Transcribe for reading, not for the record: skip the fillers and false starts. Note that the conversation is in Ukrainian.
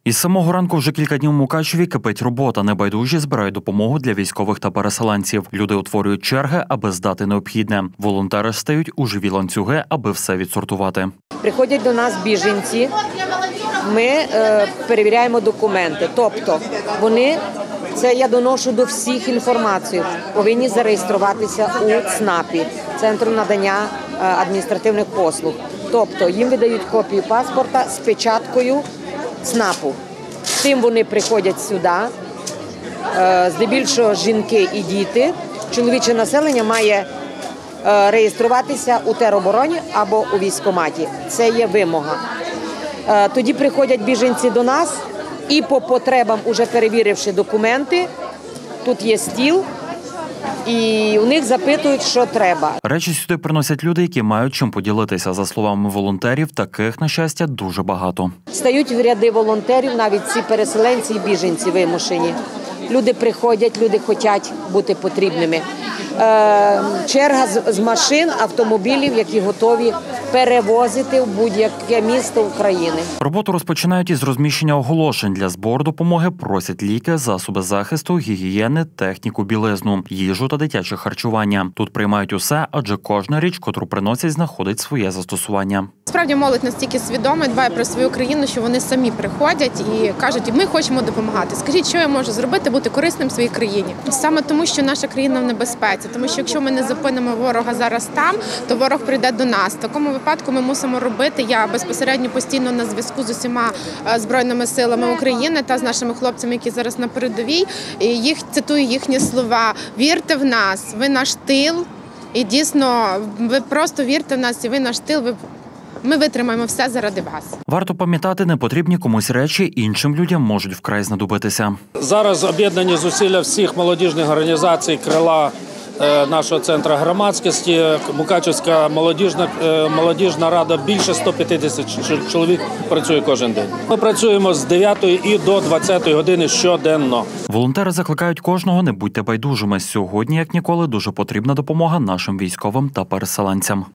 Із самого ранку вже кілька днів у Мукачеві кипить робота. Небайдужі збирають допомогу для військових та переселенців. Люди утворюють черги, аби здати необхідне. Волонтери стають у живі ланцюги, аби все відсортувати. Приходять до нас біженці, ми перевіряємо документи. Тобто вони, це я доношу до всіх інформацію, повинні зареєструватися у ЦНАПі, Центру надання адміністративних послуг. Тобто їм видають копію паспорта з печаткою ЦНАПу. З тим вони приходять сюди, здебільшого жінки і діти. Чоловіче населення має реєструватися у теробороні або у військкоматі. Це є вимога. Тоді приходять біженці до нас і по потребам, уже перевіривши документи, тут є стіл, і у них запитують, що треба. Речі сюди приносять люди, які мають чим поділитися. За словами волонтерів, таких, на щастя, дуже багато. Стають в ряди волонтерів, навіть ці переселенці і біженці вимушені. Люди приходять, люди хочуть бути потрібними. Черга з машин, автомобілів, які готові перевозити в будь-яке місто України. Роботу розпочинають із розміщення оголошень. Для збору допомоги просять ліки, засоби захисту, гігієни, техніку, білизну, їжу та дитяче харчування. Тут приймають усе, адже кожна річ, котру приносять, знаходить своє застосування. Справді молодь настільки свідома, дбає про свою країну, що вони самі приходять і кажуть, ми хочемо допомагати. Скажіть, що я можу зробити, бути корисним своїй країні? Саме тому, що наша країна в небезпеці. Тому що якщо ми не зупинимо ворога зараз там, то ворог прийде до нас. В такому випадку ми мусимо робити, я безпосередньо постійно на зв'язку з усіма Збройними силами України та з нашими хлопцями, які зараз на передовій. І цитую їхні слова: «Вірте в нас, ви наш тил». І дійсно, ви просто вірте в нас, і ви наш тил, ми витримаємо все заради вас. Варто пам'ятати, непотрібні комусь речі іншим людям можуть вкрай знадобитися. Зараз об'єднані зусилля всіх молодіжних організацій крила нашого центру громадськості. Мукачевська молодіжна рада, більше 150 чоловік працює кожен день. Ми працюємо з 9 і до 20 години щоденно. Волонтери закликають кожного: не будьте байдужими. Сьогодні, як ніколи, дуже потрібна допомога нашим військовим та переселенцям.